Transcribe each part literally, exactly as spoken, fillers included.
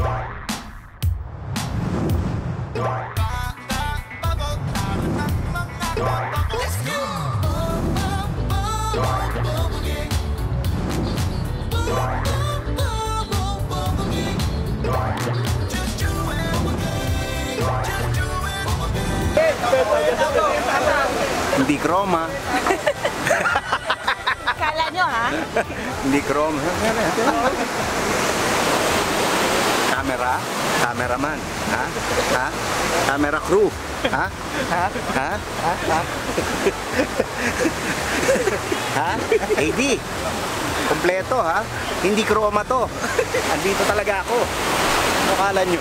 Hindi chroma. Kala nyo, ha? Hindi chroma. Camera? Cameraman? Ha? Ha? Camera crew? Ha? Ha? Ha? Ha? Ha? Ha? A D? Kompleto, ha? Hindi chroma to. Andito talaga ako. Ano kala nyo?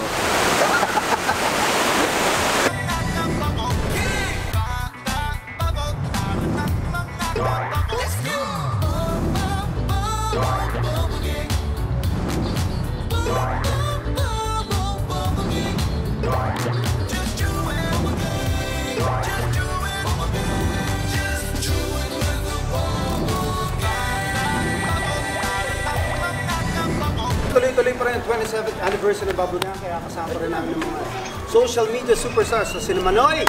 Tuloy-tuloy pa rin ang twenty-seventh anniversary ng Bubble Gang, kaya kasama rin namin ng mga social media superstars sa sila Manoy!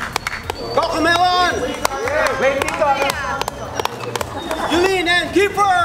Go Kamelon! Yulin and Keeper!